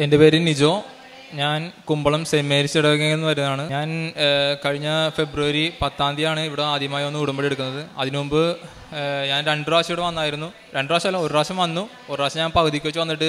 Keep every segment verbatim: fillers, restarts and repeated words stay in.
എൻ്റെ പേര് നിജോ. ഞാൻ കുമ്പളം സെൻറ് മേരീസ് ഇടവകയിൽ നിന്ന് വരുന്നതാണ്. ഞാൻ കഴിഞ്ഞ ഫെബ്രുവരി പത്താം തീയതിയാണ് ഇവിടെ ആദ്യമായി ഒന്ന് ഉടമ്പടി എടുക്കുന്നത്. അതിനു മുമ്പ് ഞാൻ രണ്ട് പ്രാവശ്യം ഇവിടെ വന്നായിരുന്നു. രണ്ട് പ്രാവശ്യം അല്ല, ഒരു പ്രാവശ്യം വന്നു. ഒരു പ്രാവശ്യം ഞാൻ പകുതിക്ക് വെച്ച് വന്നിട്ട്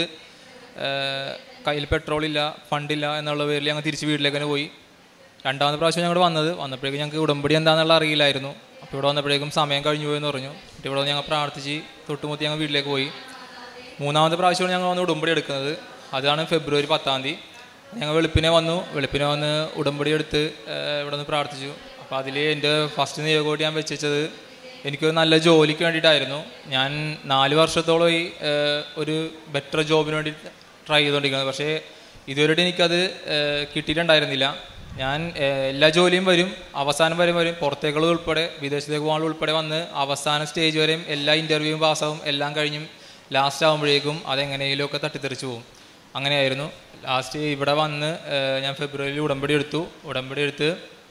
കയ്യിൽ പെട്രോളില്ല, ഫണ്ടില്ല എന്നുള്ള പേരിൽ ഞങ്ങൾ തിരിച്ച് വീട്ടിലേക്ക് തന്നെ പോയി. രണ്ടാമത്തെ പ്രാവശ്യം ഞങ്ങൾ വന്നത് വന്നപ്പോഴേക്കും ഞങ്ങൾക്ക് ഉടമ്പടി എന്താണെന്നുള്ള അറിയില്ലായിരുന്നു. അപ്പോൾ ഇവിടെ വന്നപ്പോഴേക്കും സമയം കഴിഞ്ഞു പോയെന്ന് പറഞ്ഞു. ഇവിടെ വന്ന് ഞങ്ങൾ പ്രാർത്ഥിച്ച് തൊട്ടുമുത്തി ഞങ്ങൾ വീട്ടിലേക്ക് പോയി. മൂന്നാമത്തെ പ്രാവശ്യമാണ് ഞങ്ങൾ വന്ന് ഉടമ്പടി എടുക്കുന്നത്. അതാണ് ഫെബ്രുവരി പത്താം തീയതി. ഞങ്ങൾ വെളുപ്പിനെ വന്നു. വെളുപ്പിനെ വന്ന് ഉടമ്പടി എടുത്ത് ഇവിടെ നിന്ന് പ്രാർത്ഥിച്ചു. അപ്പോൾ അതിൽ എൻ്റെ ഫസ്റ്റ് നിയോഗമായിട്ട് ഞാൻ വെച്ചത് എനിക്കൊരു നല്ല ജോലിക്ക് വേണ്ടിയിട്ടായിരുന്നു. ഞാൻ നാല് വർഷത്തോളമായി ഒരു ബെറ്റർ ജോബിന് വേണ്ടി ട്രൈ ചെയ്തുകൊണ്ടിരിക്കുന്നത്. പക്ഷേ ഇതുവരെയായിട്ട് എനിക്കത് കിട്ടിയിട്ടുണ്ടായിരുന്നില്ല. ഞാൻ എല്ലാ ജോലിയും വരും, അവസാനം വരെ വരും, പുറത്തേക്കുള്ളത് ഉൾപ്പെടെ വിദേശത്തേക്ക് പോകാനുള്ള ഉൾപ്പെടെ വന്ന് അവസാന സ്റ്റേജ് വരെയും എല്ലാ ഇൻ്റർവ്യൂവും പാസ്സാവും. എല്ലാം കഴിഞ്ഞും ലാസ്റ്റ് ആകുമ്പോഴേക്കും അതെങ്ങനെയെങ്കിലുമൊക്കെ തട്ടിത്തെറിച്ച് പോകും. അങ്ങനെയായിരുന്നു. ലാസ്റ്റ് ഇവിടെ വന്ന് ഞാൻ ഫെബ്രുവരിയിൽ ഉടമ്പടി എടുത്തു. ഉടമ്പടി എടുത്ത്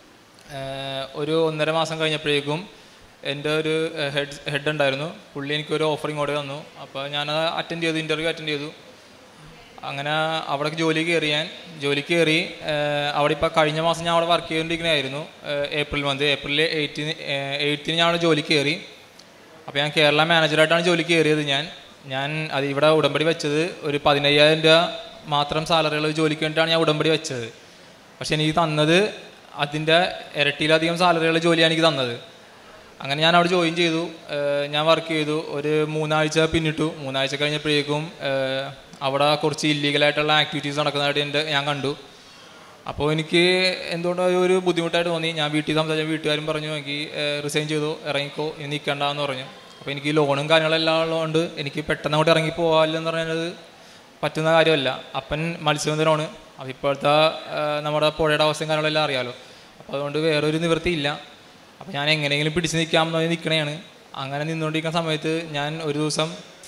ഒരു ഒന്നര മാസം കഴിഞ്ഞപ്പോഴേക്കും എൻ്റെ ഒരു ഹെഡ് ഹെഡ് ഉണ്ടായിരുന്നു. പുള്ളി എനിക്കൊരു ഓഫറിങ് കൂടെ തന്നു. അപ്പോൾ ഞാനത് അറ്റൻഡ് ചെയ്തു, ഇൻ്റർവ്യൂ അറ്റൻഡ് ചെയ്തു. അങ്ങനെ അവിടേക്ക് ജോലി കയറി. ഞാൻ ജോലിക്ക് കയറി അവിടെ ഇപ്പോൾ കഴിഞ്ഞ മാസം ഞാൻ അവിടെ വർക്ക് ചെയ്തുകൊണ്ടിരിക്കുന്നതായിരുന്നു. April month April eighteenth eighteenth ഞാൻ അവിടെ ജോലിക്ക് കയറി. അപ്പോൾ ഞാൻ കേരള മാനേജറായിട്ടാണ് ജോലിക്ക് കയറിയത്. ഞാൻ ഞാൻ അത് ഇവിടെ ഉടമ്പടി വെച്ചത് ഒരു പതിനയ്യായിരം രൂപ മാത്രം സാലറിയുള്ള ജോലിക്ക് വേണ്ടിയിട്ടാണ് ഞാൻ ഉടമ്പടി വെച്ചത്. പക്ഷെ എനിക്ക് തന്നത് അതിൻ്റെ ഇരട്ടിയിലധികം സാലറിയുള്ള ജോലിയാണ് എനിക്ക് തന്നത്. അങ്ങനെ ഞാൻ അവിടെ ജോയിൻ ചെയ്തു. ഞാൻ വർക്ക് ചെയ്തു. ഒരു മൂന്നാഴ്ച പിന്നിട്ടു. മൂന്നാഴ്ച കഴിഞ്ഞപ്പോഴേക്കും അവിടെ കുറച്ച് ഇല്ലീഗലായിട്ടുള്ള ആക്ടിവിറ്റീസ് നടക്കുന്നതായിട്ട് എൻ്റെ ഞാൻ കണ്ടു. അപ്പോൾ എനിക്ക് എന്തുകൊണ്ടോ ഒരു ബുദ്ധിമുട്ടായിട്ട് തോന്നി. ഞാൻ വീട്ടിൽ സംസാരിച്ച വീട്ടുകാരും പറഞ്ഞു എനിക്ക് റിസൈൻ ചെയ്തു, ഇറങ്ങിക്കോ, ഇനി നിൽക്കണ്ടെന്ന് പറഞ്ഞു. അപ്പോൾ എനിക്ക് ലോണും കാര്യങ്ങളെല്ലാം ഉള്ളതുകൊണ്ട് എനിക്ക് പെട്ടെന്ന് അങ്ങോട്ട് ഇറങ്ങി പോകാമെന്ന് പറയുന്നത് പറ്റുന്ന കാര്യമല്ല. അപ്പൻ മത്സ്യബന്ധനമാണ്. അതിപ്പോഴത്തെ നമ്മുടെ പുഴയുടെ അവസ്ഥയും കാര്യങ്ങളെല്ലാം അറിയാമല്ലോ. അപ്പോൾ അതുകൊണ്ട് വേറൊരു നിവൃത്തിയില്ല. അപ്പോൾ ഞാൻ എങ്ങനെയെങ്കിലും പിടിച്ച് നിൽക്കാമെന്ന് പറഞ്ഞ് നിൽക്കണേയാണ്. അങ്ങനെ നിന്നുകൊണ്ടിരിക്കുന്ന സമയത്ത് ഞാൻ ഒരു ദിവസം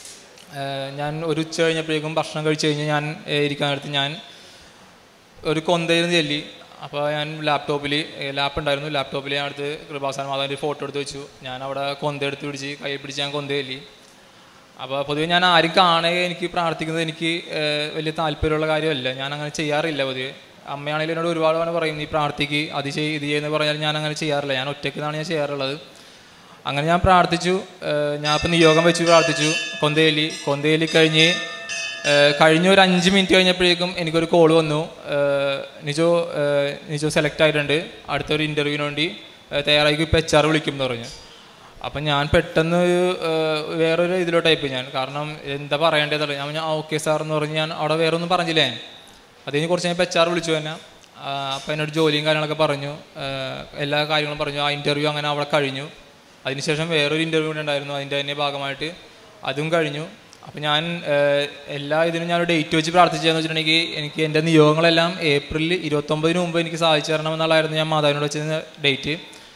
ഞാൻ ഒരു ഉച്ച കഴിഞ്ഞപ്പോഴേക്കും ഭക്ഷണം കഴിച്ച് കഴിഞ്ഞ് ഞാൻ ഇരിക്കാനെടുത്ത് ഞാൻ ഒരു കൊന്തയിൽ ചെല്ലി. അപ്പോൾ ഞാൻ ലാപ്ടോപ്പിൽ ലാപ്പ് ഉണ്ടായിരുന്നു. ലാപ്ടോപ്പിൽ ഞാൻ അടുത്ത് കൃപാസന മാതാവിൻ്റെ ഫോട്ടോ എടുത്ത് വെച്ചു. ഞാൻ അവിടെ കൊന്ത എടുത്ത് പിടിച്ച് കൈ പിടിച്ച് ഞാൻ കൊന്ത ചെല്ലി. അപ്പോൾ പൊതുവെ ഞാൻ ആരും കാണുക എനിക്ക് പ്രാർത്ഥിക്കുന്നത് എനിക്ക് വലിയ താല്പര്യമുള്ള കാര്യമല്ല. ഞാൻ അങ്ങനെ ചെയ്യാറില്ല പൊതുവെ. അമ്മയാണെങ്കിലും എന്നോട് ഒരുപാട് തവണ പറയും നീ പ്രാർത്ഥിക്ക്, അത് ചെയ്യ്, ഇത് ചെയ്യുമെന്ന് പറഞ്ഞാൽ ഞാൻ അങ്ങനെ ചെയ്യാറില്ല. ഞാൻ ഒറ്റയ്ക്കാണ് ഞാൻ ചെയ്യാറുള്ളത്. അങ്ങനെ ഞാൻ പ്രാർത്ഥിച്ചു. ഞാൻ ഇപ്പം നിയോഗം വെച്ച് പ്രാർത്ഥിച്ചു. കൊന്തേലി കൊന്തേലി കഴിഞ്ഞ് കഴിഞ്ഞ ഒരു അഞ്ച് മിനിറ്റ് കഴിഞ്ഞപ്പോഴേക്കും എനിക്കൊരു കോൾ വന്നു. നിജോ നിജോ സെലക്ട് ആയിട്ടുണ്ട്, അടുത്തൊരു ഇൻ്റർവ്യൂവിന് വേണ്ടി തയ്യാറാക്കി ഇപ്പോൾ എച്ച് ആർ വിളിക്കും എന്ന് പറഞ്ഞു. അപ്പം ഞാൻ പെട്ടെന്ന് വേറൊരു ഇതിലോട്ടായിപ്പോയി ഞാൻ. കാരണം എന്താ പറയേണ്ടതല്ല. ഞാൻ ഞാൻ ഓക്കെ സാർ എന്ന് പറഞ്ഞ് ഞാൻ അവിടെ വേറെ ഒന്നും പറഞ്ഞില്ലേ. അതിന് കുറച്ച് ഞാൻ ഇപ്പോൾ എച്ച് ആർ വിളിച്ചു തന്നെ. അപ്പം എന്നോട് ജോലിയും കാര്യങ്ങളൊക്കെ പറഞ്ഞു, എല്ലാ കാര്യങ്ങളും പറഞ്ഞു. ആ ഇൻ്റർവ്യൂ അങ്ങനെ അവിടെ കഴിഞ്ഞു. അതിനുശേഷം വേറൊരു ഇൻ്റർവ്യൂ കൂടെ ഉണ്ടായിരുന്നു, അതിൻ്റെ തന്നെ ഭാഗമായിട്ട് അതും കഴിഞ്ഞു. അപ്പം ഞാൻ എല്ലാ ഇതിനും ഞാൻ ഡേറ്റ് വെച്ച് പ്രാർത്ഥിച്ചതെന്ന് വെച്ചിട്ടുണ്ടെങ്കിൽ എനിക്ക് എൻ്റെ നിയോഗങ്ങളെല്ലാം ഏപ്രിൽ ഇരുപത്തൊമ്പതിന് മുമ്പ് എനിക്ക് സാധിച്ചു തരണമെന്നുള്ളതായിരുന്നു ഞാൻ മാതാവിനോട് വെച്ചിരുന്ന ഡേറ്റ്.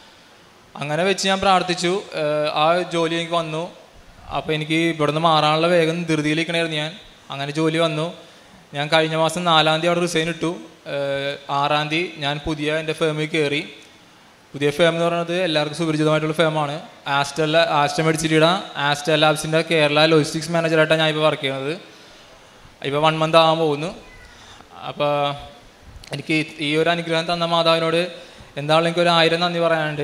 അങ്ങനെ വെച്ച് ഞാൻ പ്രാർത്ഥിച്ചു. ആ ജോലി എനിക്ക് വന്നു. അപ്പോൾ എനിക്ക് ഇവിടുന്ന് മാറാനുള്ള വേഗം ധൃതിയിലേക്കണായിരുന്നു ഞാൻ. അങ്ങനെ ജോലി വന്നു. ഞാൻ കഴിഞ്ഞ മാസം നാലാം തീയതി അവിടെ റിസൈൻ ഇട്ടു. ആറാം തീയതി ഞാൻ പുതിയ എൻ്റെ ഫേമിൽ കയറി. പുതിയ ഫേം എന്ന് പറയുന്നത് എല്ലാവർക്കും സുപരിചിതമായിട്ടുള്ള ഫേമാണ്. ആസ്റ്റൽ ആസ്റ്റർ മെഡിസിറ്റിയുടെ ആസ്റ്റർ ലാബ്സിൻ്റെ കേരള ലോജിസ്റ്റിക്സ് മാനേജറായിട്ടാണ് ഞാൻ ഇപ്പോൾ വർക്ക് ചെയ്യുന്നത്. ഇപ്പോൾ വൺ മന്ത് ആകാൻ പോകുന്നു. അപ്പോൾ എനിക്ക് ഈ ഒരു അനുഗ്രഹം തന്ന മാതാവിനോട് എന്താണെങ്കിലും എനിക്കൊരു ആയിരം നന്ദി പറയാനുണ്ട്.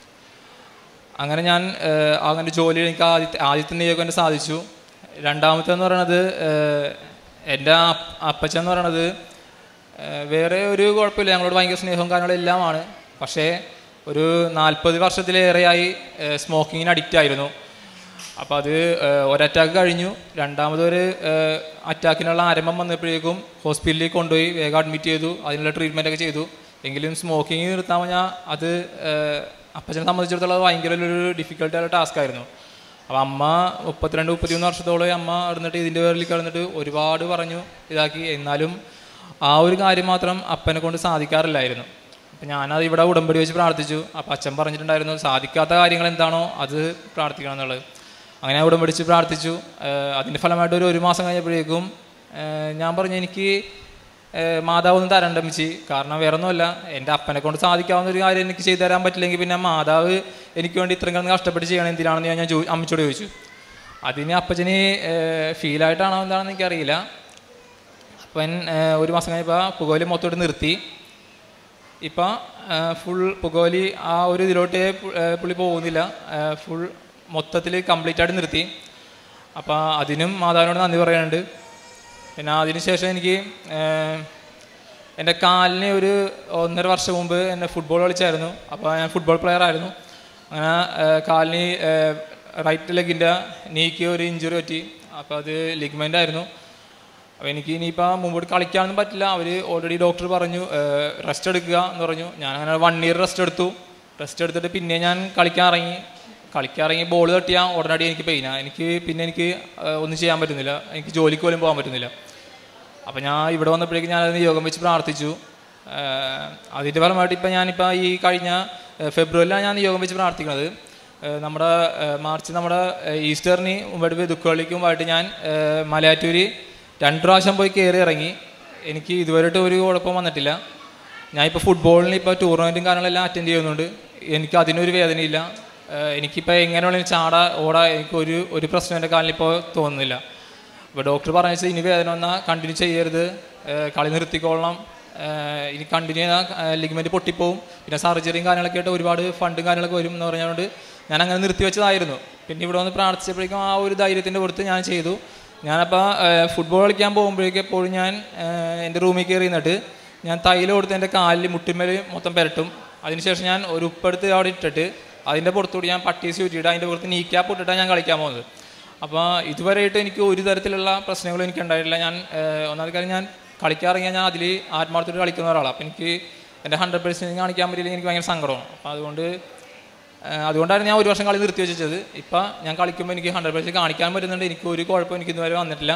അങ്ങനെ ഞാൻ അങ്ങനെ ജോലി എനിക്ക് ആദ്യത്തെ ആദ്യത്തെ നിയോഗം എൻ്റെ സാധിച്ചു. രണ്ടാമത്തെ എന്ന് പറയണത് എൻ്റെ അപ്പച്ചൻ എന്ന് പറയണത് വേറെ ഒരു കുഴപ്പമില്ല, ഞങ്ങളോട് ഭയങ്കര സ്നേഹവും കാര്യങ്ങളും എല്ലാമാണ്. പക്ഷേ ഒരു നാൽപ്പത് വർഷത്തിലേറെയായി സ്മോക്കിങ്ങിന് അഡിക്റ്റ് ആയിരുന്നു. അപ്പോൾ അത് ഒരറ്റാക്ക് കഴിഞ്ഞു. രണ്ടാമതൊരു അറ്റാക്കിനുള്ള ആരംഭം വന്നപ്പോഴേക്കും ഹോസ്പിറ്റലിൽ കൊണ്ടുപോയി വേഗം അഡ്മിറ്റ് ചെയ്തു. അതിനുള്ള ട്രീറ്റ്മെൻറ്റൊക്കെ ചെയ്തു. എങ്കിലും സ്മോക്കിങ് നിർത്താൻ പറഞ്ഞാൽ അത് അപ്പച്ചനെ സംബന്ധിച്ചിടത്തോളം അത് ഭയങ്കര ഒരു ഡിഫിക്കൽട്ടായ ടാസ്ക് ആയിരുന്നു. അപ്പോൾ അമ്മ മുപ്പത്തിരണ്ട് മുപ്പത്തിമൂന്ന് വർഷത്തോളം അമ്മ കിടന്നിട്ട് ഇതിൻ്റെ പേരിൽ കിടന്നിട്ട് ഒരുപാട് പറഞ്ഞു ഇതാക്കി. എന്നാലും ആ ഒരു കാര്യം മാത്രം അപ്പനെ കൊണ്ട് സാധിക്കാറില്ലായിരുന്നു. അപ്പം ഞാനത് ഇവിടെ ഉടമ്പടി വെച്ച് പ്രാർത്ഥിച്ചു. അപ്പം അച്ഛൻ പറഞ്ഞിട്ടുണ്ടായിരുന്നു സാധിക്കാത്ത കാര്യങ്ങൾ എന്താണോ അത് പ്രാർത്ഥിക്കണം എന്നുള്ളത്. അങ്ങനെ ഞാൻ ഉടമ്പടി വെച്ച് പ്രാർത്ഥിച്ചു. അതിൻ്റെ ഫലമായിട്ട് ഒരു ഒരു മാസം കഴിഞ്ഞപ്പോഴേക്കും ഞാൻ പറഞ്ഞു എനിക്ക് മാതാവൊന്നും തരണ്ടമിച്ച്. കാരണം വേറെ ഒന്നുമല്ല, എൻ്റെ അപ്പനെ കൊണ്ട് സാധിക്കാവുന്ന ഒരു കാര്യം എനിക്ക് ചെയ്തു തരാൻ പറ്റില്ലെങ്കിൽ പിന്നെ മാതാവ് എനിക്ക് വേണ്ടി ഇത്രയും കിടന്ന് കഷ്ടപ്പെട്ട് ചെയ്യണം എന്തിനാണെന്ന് ഞാൻ ഞാൻ ചോ അമ്മച്ചോട് ചോദിച്ചു. അതിന് അപ്പച്ചന് ഫീലായിട്ടാണോ എന്താണെന്ന് എനിക്കറിയില്ല. അപ്പം ഒരു മാസം കഴിഞ്ഞപ്പോൾ പുകവലി മൊത്തമായിട്ട് നിർത്തി. ഇപ്പം ഫുൾ പുകവലി ആ ഒരു ഇതിലോട്ട് പുള്ളി പോകുന്നില്ല, ഫുൾ മൊത്തത്തിൽ കംപ്ലീറ്റ് ആയിട്ട് നിർത്തി. അപ്പോൾ അതിനും മാതാവിനോട് നന്ദി പറയാനുണ്ട്. പിന്നെ അതിന് ശേഷം എനിക്ക് എൻ്റെ കാലിന് ഒരു ഒന്നര വർഷം മുമ്പ് എന്നെ ഫുട്ബോൾ കളിച്ചായിരുന്നു. അപ്പോൾ ഞാൻ ഫുട്ബോൾ പ്ലെയർ ആയിരുന്നു. അങ്ങനെ കാലിന് റൈറ്റ് ലെഗിൻ്റെ നീക്ക് ഒരു ഇഞ്ചുറി പറ്റി. അപ്പോൾ അത് ലിഗ്മെൻ്റ് ആയിരുന്നു. അപ്പോൾ എനിക്ക് ഇനിയിപ്പോൾ മുമ്പോട്ട് കളിക്കാനൊന്നും പറ്റില്ല. അവർ ഓൾറെഡി ഡോക്ടർ പറഞ്ഞു റെസ്റ്റ് എടുക്കുക എന്ന് പറഞ്ഞു. ഞാൻ അങ്ങനെ വൺ ഇയർ റെസ്റ്റ് എടുത്തു. റെസ്റ്റ് എടുത്തിട്ട് പിന്നെ ഞാൻ കളിക്കാൻ ഇറങ്ങി. കളിക്കാൻ ഇറങ്ങി ബോൾ തട്ടിയാൽ ഉടനടി എനിക്ക് പെയിനാണ്. എനിക്ക് പിന്നെ എനിക്ക് ഒന്നും ചെയ്യാൻ പറ്റുന്നില്ല, എനിക്ക് ജോലിക്ക് പോലും പോകാൻ പറ്റുന്നില്ല. അപ്പോൾ ഞാൻ ഇവിടെ വന്നപ്പോഴേക്കും ഞാനത് നിയോഗം വെച്ച് പ്രാർത്ഥിച്ചു. അതിൻ്റെ ഫലമായിട്ട് ഇപ്പം ഞാനിപ്പോൾ ഈ കഴിഞ്ഞ ഫെബ്രുവരിയിലാണ് ഞാൻ നിയോഗം വെച്ച് പ്രാർത്ഥിക്കുന്നത്. നമ്മുടെ മാർച്ച് നമ്മുടെ ഈസ്റ്ററിന് മുമ്പായിട്ട് ദുഃഖവെള്ളിക്ക് മുമ്പായിട്ട് ഞാൻ മലയാറ്റൂര് രണ്ട് പ്രാവശ്യം പോയി കയറി ഇറങ്ങി. എനിക്ക് ഇതുവരെയായിട്ട് ഒരു കുഴപ്പം വന്നിട്ടില്ല. ഞാനിപ്പോൾ ഫുട്ബോളിന് ഇപ്പോൾ ടൂർണമെൻറ്റും കാര്യങ്ങളെല്ലാം അറ്റൻഡ് ചെയ്യുന്നുണ്ട്. എനിക്ക് അതിനൊരു വേദനയില്ല. എനിക്കിപ്പോൾ എങ്ങനെയുള്ള ചാട ഓടാ എനിക്കൊരു ഒരു പ്രശ്നം എൻ്റെ കാലിനിപ്പോൾ തോന്നുന്നില്ല. അപ്പോൾ ഡോക്ടർ പറഞ്ഞു വെച്ചാൽ ഇനി വേദന വന്നാൽ കണ്ടിന്യൂ ചെയ്യരുത്, കളി നിർത്തിക്കൊള്ളണം, ഇനി കണ്ടിന്യൂ ചെയ്താൽ ലിഗ്മെൻറ്റ് പൊട്ടിപ്പോവും, പിന്നെ സർജറിയും കാര്യങ്ങളൊക്കെ ആയിട്ട് ഒരുപാട് ഫണ്ടും കാര്യങ്ങളൊക്കെ വരും എന്ന് പറഞ്ഞുകൊണ്ട് ഞാൻ അങ്ങനെ നിർത്തി വെച്ചതായിരുന്നു. പിന്നെ ഇവിടെ വന്ന് പ്രാർത്ഥിച്ചപ്പോഴേക്കും ആ ഒരു ധൈര്യത്തിൻ്റെ പുറത്ത് ഞാൻ ചെയ്തു. ഞാനപ്പോൾ ഫുട്ബോൾ കളിക്കാൻ പോകുമ്പോഴേക്കും എപ്പോഴും ഞാൻ എൻ്റെ റൂമിൽ കയറി നിന്നിട്ട് ഞാൻ തൈലം കൊടുത്ത് എൻ്റെ കാലിൽ മുട്ടിന്മേൽ മൊത്തം പുരട്ടും. അതിനുശേഷം ഞാൻ ഒരു ഉപ്പെടുത്ത് അവിടെ ഇട്ടിട്ട് അതിൻ്റെ പുറത്തുകൂടി ഞാൻ പട്ടീസ് ചുറ്റിയിട്ട് അതിൻ്റെ പുറത്ത് നീ ക്യാപ്പ് ഇട്ടിട്ടാണ് ഞാൻ കളിക്കാൻ പോകുന്നത്. അപ്പോൾ ഇതുവരെയായിട്ട് എനിക്ക് ഒരു തരത്തിലുള്ള പ്രശ്നങ്ങളും എനിക്ക് ഉണ്ടായിട്ടില്ല. ഞാൻ ഒന്നാമത് കാര്യം ഞാൻ കളിക്കാറിയാൽ ഞാൻ അതിൽ ആത്മാർത്ഥത്തോട് കളിക്കുന്ന ഒരാളാണ്. അപ്പോൾ എനിക്ക് എൻ്റെ ഹൺഡ്രഡ് പെർസെൻറ്റ് കാണിക്കാൻ പറ്റിയില്ലെങ്കിൽ എനിക്ക് ഭയങ്കര സങ്കടമാണ്. അപ്പോൾ അതുകൊണ്ട് അതുകൊണ്ടാണ് ഞാൻ ഒരു വർഷം കളി നിർത്തി വെച്ചത്. ഇപ്പം ഞാൻ കളിക്കുമ്പോൾ എനിക്ക് ഹൺഡ്രഡ് പെർസെൻറ്റ് കാണിക്കാൻ പറ്റുന്നുണ്ട്. എനിക്ക് ഒരു കുഴപ്പം എനിക്ക് ഇതുവരെ വന്നിട്ടില്ല.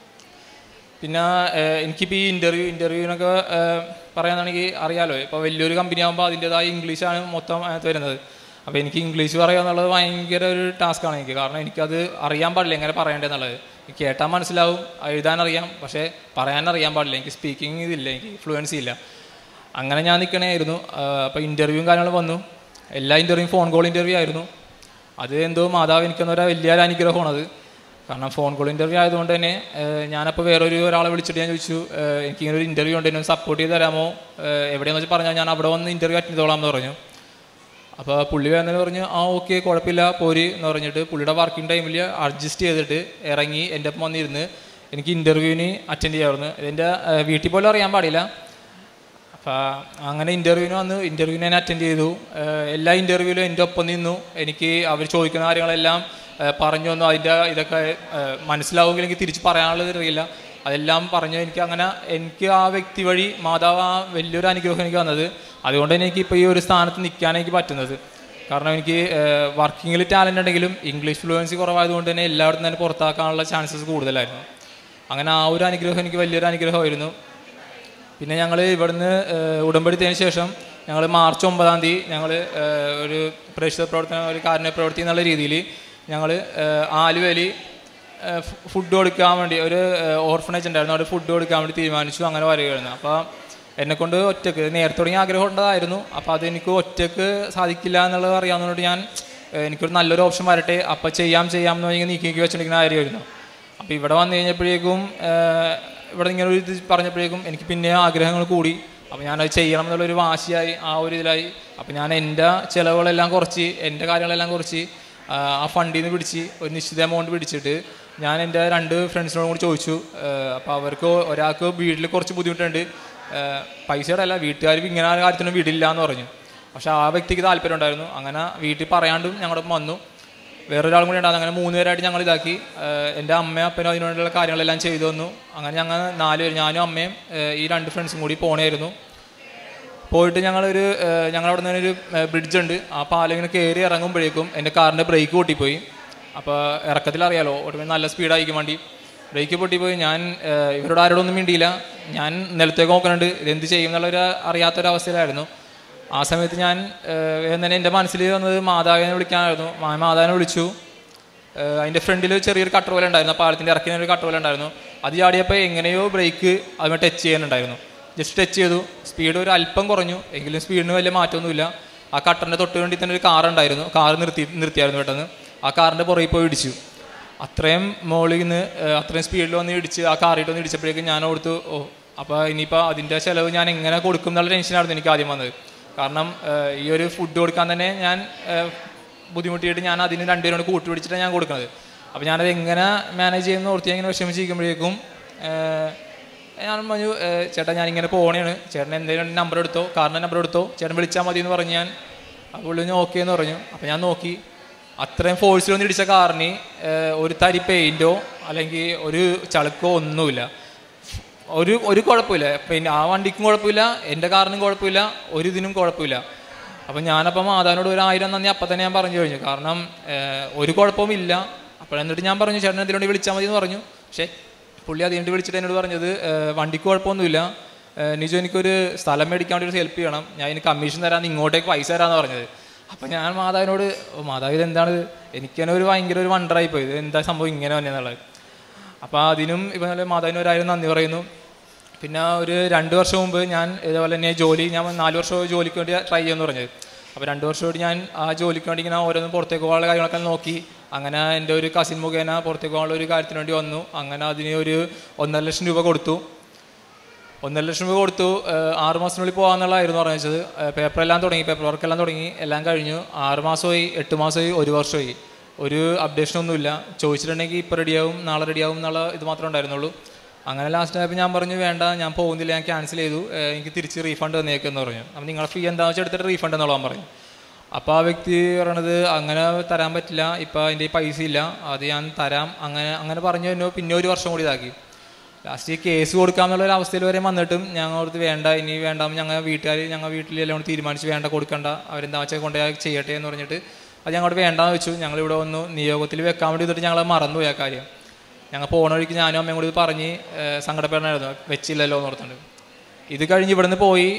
പിന്നെ എനിക്കിപ്പോൾ ഈ ഇൻ്റർവ്യൂ ഇൻ്റർവ്യൂവിനൊക്കെ പറയാനാണെങ്കിൽ അറിയാമല്ലോ, ഇപ്പോൾ വലിയൊരു കമ്പനി ആകുമ്പോൾ അതിൻ്റേതായ ഇംഗ്ലീഷാണ് മൊത്തം അതിനകത്ത് വരുന്നത്. അപ്പോൾ എനിക്ക് ഇംഗ്ലീഷ് പറയുക എന്നുള്ളത് ഭയങ്കര ഒരു ടാസ്ക്കാണ് എനിക്ക്. കാരണം എനിക്കത് അറിയാൻ പാടില്ല എങ്ങനെ പറയേണ്ടതെന്നുള്ളത്. എനിക്ക് കേട്ടാൽ മനസ്സിലാവും, എഴുതാനറിയാം, പക്ഷേ പറയാനറിയാൻ പാടില്ല. എനിക്ക് സ്പീക്കിംഗ് ഇതില്ല, എനിക്ക് ഫ്ലുവൻസി ഇല്ല. അങ്ങനെ ഞാൻ നിൽക്കണമായിരുന്നു. അപ്പോൾ ഇൻ്റർവ്യൂവും കാര്യങ്ങളും വന്നു. എല്ലാ ഇൻ്റർവ്യൂവും ഫോൺ കോൾ ഇൻ്റർവ്യൂ ആയിരുന്നു. അത് എന്തോ മാതാവ് എനിക്കെന്നൊരു വലിയൊരു അനുഗ്രഹമാണത്. കാരണം ഫോൺ കോൾ ഇൻ്റർവ്യൂ ആയതുകൊണ്ട് തന്നെ ഞാനപ്പോൾ വേറൊരു ഒരാളെ വിളിച്ചിട്ട് ഞാൻ ചോദിച്ചു, എനിക്കിങ്ങനെ ഒരു ഇൻ്റർവ്യൂ ഉണ്ട്, എന്നെ സപ്പോർട്ട് ചെയ്ത് തരാമോ, എവിടെയെന്ന് വെച്ച് പറഞ്ഞാൽ ഞാൻ അവിടെ വന്ന് ഇൻ്റർവ്യൂ അറ്റൻഡ് ചെയ്തോളാം എന്ന് പറഞ്ഞു. അപ്പോൾ പുള്ളി വേണമെന്ന് പറഞ്ഞു ആ ഓക്കെ കുഴപ്പമില്ല പോര് എന്ന് പറഞ്ഞിട്ട് പുള്ളിയുടെ വർക്കിംഗ് ടൈമിൽ അഡ്ജസ്റ്റ് ചെയ്തിട്ട് ഇറങ്ങി എൻ്റെ ഒപ്പം വന്നിരുന്ന് എനിക്ക് ഇൻ്റർവ്യൂവിന് അറ്റൻഡ് ചെയ്യാമായിരുന്നു. എൻ്റെ വീട്ടിൽ പോലും അറിയാൻ പാടില്ല. അപ്പോൾ അങ്ങനെ ഇൻ്റർവ്യൂവിന് വന്ന് ഇൻ്റർവ്യൂവിന് ഞാൻ അറ്റൻഡ് ചെയ്തു. എല്ലാ ഇൻ്റർവ്യൂവിലും എൻ്റെ ഒപ്പം നിന്നു. എനിക്ക് അവർ ചോദിക്കുന്ന കാര്യങ്ങളെല്ലാം പറഞ്ഞു തന്നു. അതിൻ്റെ ഇതൊക്കെ മനസ്സിലാവുമെങ്കിൽ എനിക്ക് തിരിച്ച് പറയാനുള്ളത് അറിയില്ല. അതെല്ലാം പറഞ്ഞു. എനിക്ക് അങ്ങനെ എനിക്ക് ആ വ്യക്തി വഴി മാതാവ് ആ വലിയൊരു അനുഗ്രഹം എനിക്ക് വന്നത്. അതുകൊണ്ട് തന്നെ എനിക്ക് ഇപ്പോൾ ഈ ഒരു സ്ഥാനത്ത് നിൽക്കാൻ എനിക്ക് പറ്റുന്നത്. കാരണം എനിക്ക് വർക്കിങ്ങിൽ ടാലൻ്റ് ഉണ്ടെങ്കിലും ഇംഗ്ലീഷ് ഫ്ലുവൻസി കുറവായതുകൊണ്ട് തന്നെ എല്ലായിടത്തും തന്നെ പുറത്താക്കാനുള്ള ചാൻസസ് കൂടുതലായിരുന്നു. അങ്ങനെ ആ ഒരു അനുഗ്രഹം എനിക്ക് വലിയൊരു അനുഗ്രഹമായിരുന്നു. പിന്നെ ഞങ്ങൾ ഇവിടുന്ന് ഉടമ്പടിത്തതിന് ശേഷം ഞങ്ങൾ മാർച്ച് ഒമ്പതാം തീയതി ഞങ്ങൾ ഒരു പ്രേക്ഷിത പ്രവർത്തന ഒരു കാരുണ്യ പ്രവൃത്തി എന്നുള്ള രീതിയിൽ ഞങ്ങൾ ആലുവയിൽ ഫുഡ് കൊടുക്കാൻ വേണ്ടി ഒരു ഓർഫനേജ് ഉണ്ടായിരുന്നു, അവിടെ ഫുഡ് കൊടുക്കാൻ വേണ്ടി തീരുമാനിച്ചു. അങ്ങനെ വരികയായിരുന്നു. അപ്പോൾ എന്നെക്കൊണ്ട് ഒറ്റക്ക് നേരത്തെ തുടങ്ങിയ ആഗ്രഹം ഉണ്ടതായിരുന്നു. അപ്പോൾ അതെനിക്ക് ഒറ്റക്ക് സാധിക്കില്ല എന്നുള്ളത് അറിയാവുന്നതുകൊണ്ട് ഞാൻ എനിക്കൊരു നല്ലൊരു ഓപ്ഷൻ വരട്ടെ, അപ്പോൾ ചെയ്യാം ചെയ്യാം എന്ന് പറഞ്ഞാൽ നീക്കി നീക്കി വെച്ചിരിക്കുന്ന കാര്യമായിരുന്നു. അപ്പോൾ ഇവിടെ വന്നു കഴിഞ്ഞപ്പോഴേക്കും ഇവിടെ ഇങ്ങനെ ഒരു ഇത് പറഞ്ഞപ്പോഴേക്കും എനിക്ക് പിന്നെ ആഗ്രഹങ്ങൾ കൂടി. അപ്പോൾ ഞാനത് ചെയ്യണം എന്നുള്ളൊരു വാശിയായി, ആ ഒരു ഇതിലായി. അപ്പോൾ ഞാൻ എൻ്റെ ചിലവുകളെല്ലാം കുറച്ച് എൻ്റെ കാര്യങ്ങളെല്ലാം കുറച്ച് ആ ഫണ്ടിൽ നിന്ന് പിടിച്ച് ഒരു നിശ്ചിത എമൗണ്ട് പിടിച്ചിട്ട് ഞാൻ എൻ്റെ രണ്ട് ഫ്രണ്ട്സിനോടും കൂടി ചോദിച്ചു. അപ്പോൾ അവർക്ക് ഒരാൾക്ക് വീട്ടിൽ കുറച്ച് ബുദ്ധിമുട്ടുണ്ട്, പൈസയുടെ അല്ല വീട്ടുകാർ ഇങ്ങനെ കാര്യത്തിനും വീടില്ല എന്ന് പറഞ്ഞു. പക്ഷേ ആ വ്യക്തിക്ക് താല്പര്യം ഉണ്ടായിരുന്നു. അങ്ങനെ വീട്ടിൽ പറയാണ്ടും ഞങ്ങളുടെ വന്നു. വേറൊരാളും കൂടി ഉണ്ടായിരുന്നു. അങ്ങനെ മൂന്ന് പേരായിട്ട് ഞങ്ങൾ ഇതാക്കി. എൻ്റെ അമ്മയും അപ്പനും അതിനുള്ള കാര്യങ്ങളെല്ലാം ചെയ്തു തന്നു. അങ്ങനെ ഞങ്ങൾ നാല് പേര്, ഞാനും അമ്മയും ഈ രണ്ട് ഫ്രണ്ട്സും കൂടി പോണായിരുന്നു. പോയിട്ട് ഞങ്ങളൊരു ഞങ്ങളവിടെ നിന്ന് ഒരു ബ്രിഡ്ജ് ഉണ്ട്, ആ പാലം ഇങ്ങനെ കയറി ഇറങ്ങുമ്പോഴേക്കും എൻ്റെ കാറിൻ്റെ ബ്രേക്ക് പൊട്ടിപ്പോയി. അപ്പോൾ ഇറക്കത്തിലറിയാലോ ഒട്ടും നല്ല സ്പീഡായിരിക്കും വണ്ടി. ബ്രേക്ക് പൊട്ടിപ്പോയി. ഞാൻ ഇവരോട് ആരോടൊന്നും മിണ്ടിയില്ല. ഞാൻ നിലത്തേക്ക് നോക്കുന്നുണ്ട്, ഇതെന്ത് ചെയ്യും എന്നുള്ളൊരു അറിയാത്തൊരവസ്ഥയിലായിരുന്നു. ആ സമയത്ത് ഞാൻ തന്നെ എൻ്റെ മനസ്സിൽ വന്നത് മാതാവിനെ വിളിക്കാനായിരുന്നു. മാതാവിനെ വിളിച്ചു. അതിൻ്റെ ഫ്രണ്ടിൽ ചെറിയൊരു കട്ടറുപോലെ ഉണ്ടായിരുന്നു, ആ പാലത്തിൻ്റെ ഇറക്കിനൊരു കട്ടറുപോലെ ഉണ്ടായിരുന്നു. അത് ചാടിയപ്പോൾ എങ്ങനെയോ ബ്രേക്ക് അതുമായി ടച്ച് ചെയ്യാനുണ്ടായിരുന്നു. ജസ്റ്റ് ടച്ച് ചെയ്തു. സ്പീഡ് ഒരു അല്പം കുറഞ്ഞു, എങ്കിലും സ്പീഡിന് വലിയ മാറ്റമൊന്നുമില്ല. ആ കട്ടറിൻ്റെ തൊട്ട് വേണ്ടി തന്നെ ഒരു കാർ ഉണ്ടായിരുന്നു, കാർ നിർത്തി നിർത്തിയായിരുന്നു പെട്ടെന്ന്. ആ കാറിൻ്റെ പുറകിൽ പോയി ഇടിച്ചു. അത്രയും മുകളിൽ നിന്ന് അത്രയും സ്പീഡിൽ വന്ന് ഇടിച്ച് ആ കാറിട്ട് വന്ന് ഇടിച്ചപ്പോഴേക്കും ഞാൻ ഓർത്തു, ഓ അപ്പോൾ ഇനിയിപ്പോൾ അതിൻ്റെ ചിലവ് ഞാൻ എങ്ങനെ കൊടുക്കും എന്നുള്ള ടെൻഷനായിരുന്നു എനിക്ക് ആദ്യം വന്നത്. കാരണം ഈ ഒരു ഫുഡ് കൊടുക്കാൻ തന്നെ ഞാൻ ബുദ്ധിമുട്ടിയിട്ട് ഞാൻ അതിന് രണ്ടുപേരോട് കൂട്ടുപിടിച്ചിട്ടാണ് ഞാൻ കൊടുക്കുന്നത്. അപ്പോൾ ഞാനത് എങ്ങനെ മാനേജ് ചെയ്യുമെന്ന് ഓർത്തി ഇങ്ങനെ വിഷമിച്ചിരിക്കുമ്പോഴേക്കും ഞാൻ പറഞ്ഞു, ചേട്ടാ ഞാനിങ്ങനെ പോകണേണ്, ചേട്ടൻ എന്തെങ്കിലും നമ്പർ എടുത്തോ, കാറിൻ്റെ നമ്പർ എടുത്തോ, ചേട്ടൻ വിളിച്ചാൽ മതി എന്ന് പറഞ്ഞ് ഞാൻ അപ്പോൾ ഓക്കെ എന്ന് പറഞ്ഞു. അപ്പോൾ ഞാൻ നോക്കി, അത്രയും ഫോഴ്സിലൊന്നും ഇടിച്ച കാറിന് ഒരു തരി പെയിൻറ്റോ അല്ലെങ്കിൽ ഒരു ചളുക്കോ ഒന്നുമില്ല, ഒരു ഒരു കുഴപ്പമില്ല. പിന്നെ ആ വണ്ടിക്കും കുഴപ്പമില്ല, എൻ്റെ കാറിനും കുഴപ്പമില്ല, ഒരു ഇതിനും കുഴപ്പമില്ല. അപ്പം ഞാനപ്പം മാതാവിനോട് ഒരു ആയിരം നന്ദി അപ്പം തന്നെ ഞാൻ പറഞ്ഞു കഴിഞ്ഞു. കാരണം ഒരു കുഴപ്പവും ഇല്ല. അപ്പോഴെന്നിട്ട് ഞാൻ പറഞ്ഞു, ചേട്ടൻ എന്തിനുവേണ്ടി വിളിച്ചാൽ മതി എന്ന് പറഞ്ഞു. പക്ഷേ പുള്ളി അതിനുവേണ്ടി വിളിച്ചിട്ട് എന്നോട് പറഞ്ഞത്, വണ്ടിക്ക് കുഴപ്പമൊന്നുമില്ല, നിജു എനിക്കൊരു സ്ഥലം മേടിക്കാൻ വേണ്ടി ഒരു ഹെൽപ്പ് ചെയ്യണം, ഞാൻ ഇതിന് കമ്മീഷൻ തരാമെന്ന് ഇങ്ങോട്ടേക്ക് പൈസ തരാമെന്ന് പറഞ്ഞത്. അപ്പം ഞാൻ മാതാവിനോട്, മാതാവ് ഇതെന്താണ്, എനിക്ക് തന്നെ ഒരു ഭയങ്കര ഒരു വണ്ടറായിപ്പോയി, ഇത് എന്താ സംഭവം ഇങ്ങനെ വന്നെന്നുള്ളത്. അപ്പോൾ അതിനും ഇപ്പം നല്ല മാതാവിന് ഒരായിരം നന്ദി പറയുന്നു. പിന്നെ ഒരു രണ്ട് വർഷം മുമ്പ് ഞാൻ ഇതേപോലെ തന്നെ ജോലി, ഞാൻ നാല് വർഷം ജോലിക്ക് വേണ്ടി ട്രൈ ചെയ്യുമെന്ന് പറഞ്ഞത്. അപ്പോൾ രണ്ട് വർഷമായിട്ട് ഞാൻ ആ ജോലിക്ക് വേണ്ടി ഇങ്ങനെ ഓരോന്നും പുറത്തേക്ക് പോകാനുള്ള കാര്യങ്ങളൊക്കെ നോക്കി. അങ്ങനെ എൻ്റെ ഒരു കസിൻ മുഖേന പുറത്തേക്ക് പോകാനുള്ള ഒരു കാര്യത്തിന് വേണ്ടി വന്നു. അങ്ങനെ അതിന് ഒരു ഒന്നര ലക്ഷം രൂപ കൊടുത്തു. ഒന്നര ലക്ഷം രൂപ കൊടുത്തു. ആറ് മാസത്തിനുള്ളിൽ പോകാമെന്നുള്ളതായിരുന്നു പറഞ്ഞത്. പേപ്പറെല്ലാം തുടങ്ങി, പേപ്പർ വർക്കെല്ലാം തുടങ്ങി, എല്ലാം കഴിഞ്ഞു. ആറ് മാസമായി, എട്ട് മാസമായി, ഒരു വർഷമായി. ഒരു അപ്ഡേഷനൊന്നുമില്ല. ചോദിച്ചിട്ടുണ്ടെങ്കിൽ ഇപ്പോൾ റെഡിയാവും, നാളെ റെഡിയാവും എന്നുള്ള ഇത് മാത്രമേ ഉണ്ടായിരുന്നുള്ളൂ. അങ്ങനെ ലാസ്റ്റ് ആയപ്പോൾ ഞാൻ പറഞ്ഞു, വേണ്ട ഞാൻ പോകുന്നില്ല, ഞാൻ ക്യാൻസൽ ചെയ്തു, എനിക്ക് തിരിച്ച് റീഫണ്ട് തന്നേക്കെന്ന് പറഞ്ഞു. അപ്പം നിങ്ങളെ ഫീ എന്താണെന്ന് വെച്ചാൽ എടുത്തിട്ട് റീഫണ്ട് എന്നുള്ളതാൻ പറഞ്ഞു. അപ്പോൾ ആ വ്യക്തി പറയണത്, അങ്ങനെ തരാൻ പറ്റില്ല, ഇപ്പോൾ അതിൻ്റെ പൈസ ഇല്ല, അത് ഞാൻ തരാം, അങ്ങനെ അങ്ങനെ പറഞ്ഞു തന്നെ. പിന്നെ ഒരു വർഷം കൂടി ഇതാക്കി. ലാസ്റ്റ് ഈ കേസ് കൊടുക്കാമെന്നുള്ളൊരു അവസ്ഥയിൽ വരെ വന്നിട്ടും ഞങ്ങൾ ഓർത്ത് വേണ്ട, ഇനി വേണ്ട, ഞങ്ങൾ വീട്ടുകാർ ഞങ്ങൾ വീട്ടിലെല്ലാം കൂടി തീരുമാനിച്ച് വേണ്ട, കൊടുക്കണ്ട, അവരെന്താ വെച്ചാൽ കൊണ്ടുപോയി ചെയ്യട്ടെ എന്ന് പറഞ്ഞിട്ട് അത് ഞങ്ങളോട് വേണ്ടാന്ന് വെച്ചു. ഞങ്ങളിവിടെ വന്നു നിയോഗത്തിൽ വെക്കാൻ വേണ്ടി എന്നിട്ട് ഞങ്ങൾ മറന്നുപോയി ആ കാര്യം. ഞങ്ങൾ പോണ വഴിക്ക് ഞാനും അമ്മയും കൂടി പറഞ്ഞ് സങ്കടപ്പെടണമായിരുന്നു, വെച്ചില്ലല്ലോ എന്ന് ഓർത്തുണ്ട്. ഇത് കഴിഞ്ഞ് ഇവിടുന്ന് പോയി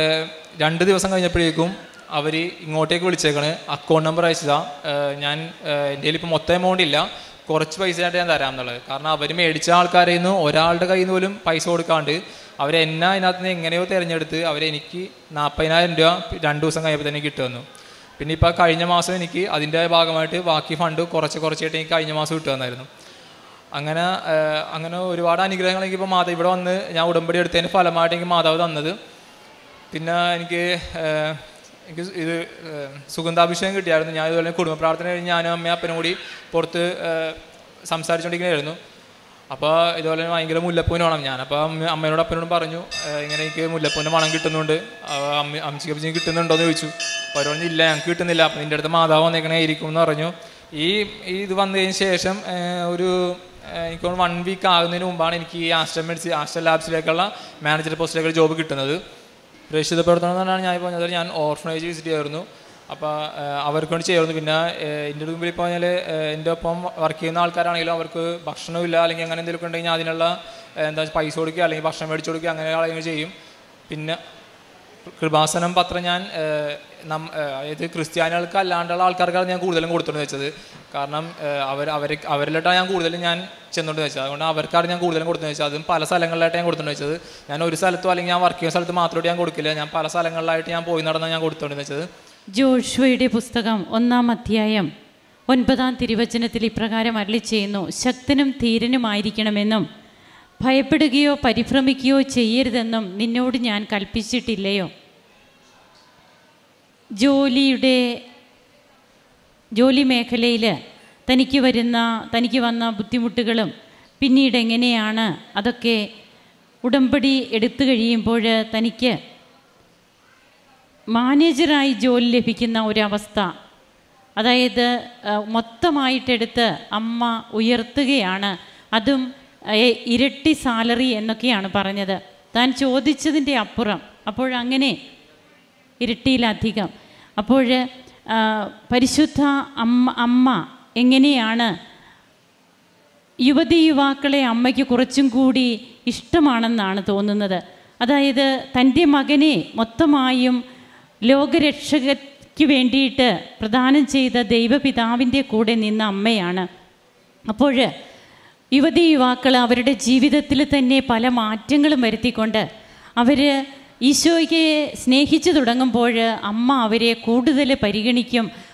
രണ്ട് ദിവസം കഴിഞ്ഞപ്പോഴേക്കും അവർ ഇങ്ങോട്ടേക്ക് വിളിച്ചേക്കണ്, അക്കൗണ്ട് നമ്പർ അയച്ചതാ, ഞാൻ എൻ്റെ കയ്യിൽ ഇപ്പോൾ മൊത്തം എമൗണ്ട് ഇല്ല, കുറച്ച് പൈസ ആയിട്ട് ഞാൻ തരാം എന്നുള്ളത്. കാരണം അവർ മേടിച്ച ആൾക്കാരിൽ നിന്ന് ഒരാളുടെ കയ്യിൽ നിന്ന് പോലും പൈസ കൊടുക്കാണ്ട് അവരെന്നെ അതിനകത്ത് നിന്ന് എങ്ങനെയോ തിരഞ്ഞെടുത്ത് അവരെനിക്ക് നാൽപ്പതിനായിരം രൂപ രണ്ട് ദിവസം കഴിയുമ്പോൾ തന്നെ കിട്ടുമെന്നു. പിന്നെ ഇപ്പോൾ കഴിഞ്ഞ മാസം എനിക്ക് അതിൻ്റെ ഭാഗമായിട്ട് ബാക്കി ഫണ്ട് കുറച്ച് കുറച്ചായിട്ട് എനിക്ക് കഴിഞ്ഞ മാസം കിട്ടുമെന്നായിരുന്നു. അങ്ങനെ അങ്ങനെ ഒരുപാട് അനുഗ്രഹങ്ങൾ എനിക്കിപ്പോൾ മാതാവ് ഇവിടെ വന്ന് ഞാൻ ഉടമ്പടി എടുത്തതിൻ്റെ ഫലമായിട്ട് എനിക്ക് മാതാവ് തന്നത്. പിന്നെ എനിക്ക് എനിക്ക് ഇത് സുഗന്ധാഭിഷേകം കിട്ടിയായിരുന്നു. ഞാൻ ഇതുപോലെ കുടുംബ പ്രാർത്ഥന കഴിഞ്ഞ് ഞാനും അമ്മയും അപ്പനും കൂടി പുറത്ത് സംസാരിച്ചുകൊണ്ടിരിക്കുകയായിരുന്നു. അപ്പോൾ ഇതുപോലെ ഭയങ്കര മുല്ലപ്പൂവിന് വേണം. ഞാനപ്പോൾ അമ്മ അമ്മയോടും അപ്പനോടും പറഞ്ഞു, ഇങ്ങനെ എനിക്ക് മുല്ലപ്പൂവിൻ്റെ മണം കിട്ടുന്നുണ്ട്, അമ്മ അമ്മച്ചിക്ക് അമ്മച്ചിക്ക് കിട്ടുന്നുണ്ടോ എന്ന് ചോദിച്ചു. അപ്പോൾ അവരോട് ഇല്ല, ഞങ്ങൾക്ക് കിട്ടുന്നില്ല, അപ്പം നിൻ്റെ അടുത്ത് മാതാവ് വന്നേക്കണേ ആയിരിക്കും എന്ന് പറഞ്ഞു. ഈ ഇത് വന്നതിന് ശേഷം ഒരു എനിക്ക് വൺ വീക്ക് ആകുന്നതിന് മുമ്പാണ് എനിക്ക് ഈ ആസ്റ്റർ മെഡിസിൻ ആസ്റ്റർ ലാബ്സിലേക്കുള്ള മാനേജർ പോസ്റ്റിലേക്കുള്ള ജോബ് കിട്ടുന്നത്. പ്രേക്ഷിത പ്രവർത്തനം എന്ന് പറഞ്ഞാൽ ഞാൻ പറഞ്ഞത് ഞാൻ ഓർഫനേജ് വിസിറ്റ് ചെയ്യായിരുന്നു. അപ്പോൾ അവർക്ക് വേണ്ടി ചെയ്യായിരുന്നു. പിന്നെ എൻ്റെ മുമ്പിൽ ഇപ്പോൾ പറഞ്ഞാൽ എൻ്റെ ഒപ്പം വർക്ക് ചെയ്യുന്ന ആൾക്കാരാണെങ്കിലും അവർക്ക് ഭക്ഷണമില്ല അല്ലെങ്കിൽ അങ്ങനെ എന്തെങ്കിലും ഉണ്ടെങ്കിൽ ഞാൻ അതിനുള്ള എന്താ പൈസ കൊടുക്കുക അല്ലെങ്കിൽ ഭക്ഷണം മേടിച്ചു കൊടുക്കുക അങ്ങനെ ആളുകൾ ചെയ്യും. പിന്നെ കൃപാസനം പത്രം ഞാൻ നം അതായത് ക്രിസ്ത്യാനികൾക്ക് അല്ലാണ്ടുള്ള ആൾക്കാർക്കാണ് ഞാൻ കൂടുതലും കൊടുത്തുകൊണ്ട് വെച്ചത്. കാരണം അവർ അവർ അവരിലോട്ടാണ് ഞാൻ കൂടുതലും ഞാൻ ചെന്നുകൊണ്ട് വെച്ചത്. അതുകൊണ്ട് അവർക്കാണ് ഞാൻ കൂടുതലും കൊടുത്തു വെച്ചത്. അതും പല സ്ഥലങ്ങളിലായിട്ട് ഞാൻ കൊടുത്തുകൊണ്ട് വെച്ചത്. ഞാൻ ഒരു സ്ഥലത്തോ അല്ലെങ്കിൽ ഞാൻ വർക്ക് ചെയ്യുന്ന സ്ഥലത്ത് മാത്രമായിട്ട് ഞാൻ കൊടുക്കില്ല, ഞാൻ പല സ്ഥലങ്ങളിലായിട്ട് ഞാൻ പോയി നടന്ന് ഞാൻ കൊടുത്തുകൊണ്ട് വെച്ചത്. ജോഷുവയുടെ പുസ്തകം ഒന്നാം അധ്യായം ഒൻപതാം തിരുവചനത്തിൽ ഇപ്രകാരം അരുളി ചെയ്യുന്നു, ശക്തനും ധീരനുമായിരിക്കണമെന്നും ഭയപ്പെടുകയോ പരിഭ്രമിക്കുകയോ ചെയ്യരുതെന്നും നിന്നോട് ഞാൻ കൽപ്പിച്ചിട്ടില്ലയോ? ജോലിയുടെ ജോലി മേഖലയിൽ തനിക്ക് വരുന്ന തനിക്ക് വന്ന ബുദ്ധിമുട്ടുകളും പിന്നീട് എങ്ങനെയാണ് അതൊക്കെ ഉടമ്പടി എടുത്തു കഴിയുമ്പോൾ തനിക്ക് മാനേജറായി ജോലി ലഭിക്കുന്ന ഒരവസ്ഥ, അതായത് മൊത്തമായിട്ടെടുത്ത് അമ്മ ഉയർത്തുകയാണ്, അതും ഇരട്ടി സാലറി എന്നൊക്കെയാണ് പറഞ്ഞത്. താൻ ചോദിച്ചതിൻ്റെ അപ്പുറം, അപ്പോഴങ്ങനെ ഇരട്ടിയിലധികം. അപ്പോൾ പരിശുദ്ധ അമ്മ അമ്മ എങ്ങനെയാണ് യുവതി യുവാക്കളെ അമ്മയ്ക്ക് കുറച്ചും കൂടി ഇഷ്ടമാണെന്നാണ് തോന്നുന്നത്. അതായത് തൻ്റെ മകനെ മൊത്തമായും ലോകരക്ഷകയ്ക്ക് വേണ്ടിയിട്ട് പ്രദാനം ചെയ്ത ദൈവപിതാവിൻ്റെ കൂടെ നിന്ന അമ്മയാണ്. അപ്പോൾ യുവതി യുവാക്കൾ അവരുടെ ജീവിതത്തിൽ തന്നെ പല മാറ്റങ്ങളും വരുത്തിക്കൊണ്ട് അവർ ഈശോയെ സ്നേഹിച്ചു തുടങ്ങുമ്പോൾ അമ്മ അവരെ കൂടുതൽ പരിഗണിക്കും,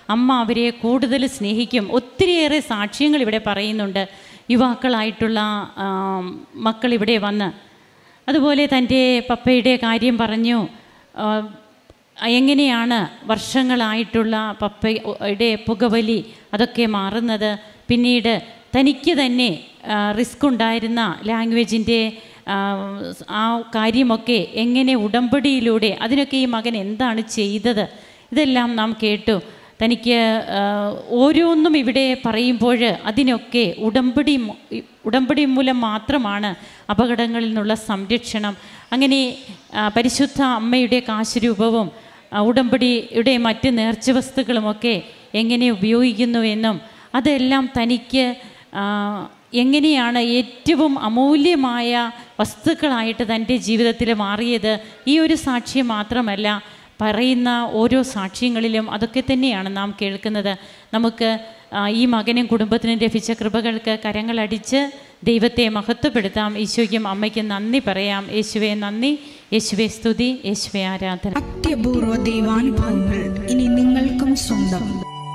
അമ്മ അവരെ കൂടുതൽ സ്നേഹിക്കും. ഒത്തിരിയേറെ സാക്ഷ്യങ്ങൾ ഇവിടെ പറയുന്നുണ്ട്. യുവാക്കളായിട്ടുള്ള മക്കൾ ഇവിടെ വന്ന്, അതുപോലെ തൻ്റെ പപ്പയുടെ കാര്യം പറഞ്ഞു. എങ്ങനെയാണ് വർഷങ്ങളായിട്ടുള്ള പപ്പയുടെ പുകവലി അതൊക്കെ മാറുന്നത്. പിന്നീട് തനിക്ക് തന്നെ റിസ്ക് ഉണ്ടായിരുന്ന ലാംഗ്വേജിൻ്റെ ആ കാര്യമൊക്കെ എങ്ങനെ ഉടമ്പടിയിലൂടെ, അതിനൊക്കെ ഈ മകൻ എന്താണ് ചെയ്തത്, ഇതെല്ലാം നാം കേട്ടു. തനിക്ക് ഓരോന്നും ഇവിടെ പറയുമ്പോൾ അതിനൊക്കെ ഉടമ്പടി ഉടമ്പടി മൂലം മാത്രമാണ് അപകടങ്ങളിൽ നിന്നുള്ള സംരക്ഷണം. അങ്ങനെ പരിശുദ്ധ അമ്മയുടെ കാശുരൂപവും ഉടമ്പടിയുടെ മറ്റ് നേർച്ച വസ്തുക്കളുമൊക്കെ എങ്ങനെ ഉപയോഗിക്കുന്നു എന്നും അതെല്ലാം തനിക്ക് എങ്ങനെയാണ് ഏറ്റവും അമൂല്യമായ വസ്തുക്കളായിട്ട് തൻ്റെ ജീവിതത്തിൽ മാറിയത്. ഈ ഒരു സാക്ഷ്യം മാത്രമല്ല, പറയുന്ന ഓരോ സാക്ഷ്യങ്ങളിലും അതൊക്കെ തന്നെയാണ് നാം കേൾക്കുന്നത്. നമുക്ക് ഈ മകനും കുടുംബത്തിനും ലഭിച്ച കൃപകൾക്ക് കരങ്ങളടിച്ച് ദൈവത്തെ മഹത്വപ്പെടുത്താം. ഈശോയ്ക്കും അമ്മയ്ക്കും നന്ദി പറയാം. യേശുവെ നന്ദി, യേശുവെ സ്തുതി, യേശുവെ ആരാധന. അത്യപൂർവ ദൈവാനുഭവങ്ങൾ ഇനി നിങ്ങൾക്കും സ്വന്തം.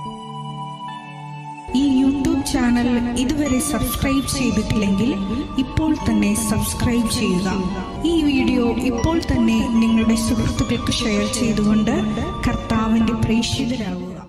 ഈ യൂട്യൂബ് ചാനൽ ഇതുവരെ സബ്സ്ക്രൈബ് ചെയ്തിട്ടില്ലെങ്കിൽ ഇപ്പോൾ തന്നെ സബ്സ്ക്രൈബ് ചെയ്യുക. ഈ വീഡിയോ ഇപ്പോൾ തന്നെ നിങ്ങളുടെ സുഹൃത്തുക്കൾക്ക് ഷെയർ ചെയ്തുകൊണ്ട് കർത്താവിൻ്റെ പ്രേക്ഷിതരാകുക.